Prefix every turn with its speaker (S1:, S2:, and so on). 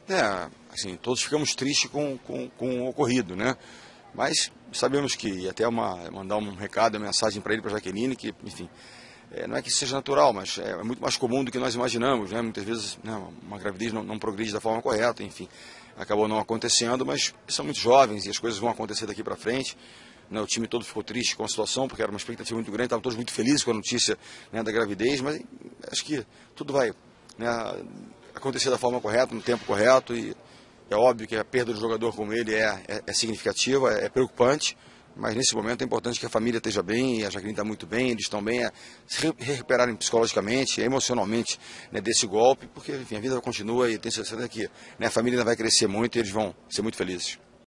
S1: Assim, todos ficamos tristes com o ocorrido, né? Mas sabemos que até mandar um recado, uma mensagem para ele, para a Jaqueline, que, enfim, não é que isso seja natural, mas é muito mais comum do que nós imaginamos, né? Muitas vezes, né, uma gravidez não progride da forma correta, enfim, acabou não acontecendo, mas são muito jovens e as coisas vão acontecer daqui para frente. Né? O time todo ficou triste com a situação, porque era uma expectativa muito grande, estavam todos muito felizes com a notícia, né, da gravidez, mas acho que tudo vai, né, acontecer da forma correta, no tempo correto, e é óbvio que a perda do jogador como ele é significativa, é preocupante, mas nesse momento é importante que a família esteja bem, e a Jaqueline está muito bem, eles estão bem, se recuperarem psicologicamente, emocionalmente, né, desse golpe, porque enfim, a vida continua e tenho certeza que, né, a família ainda vai crescer muito e eles vão ser muito felizes.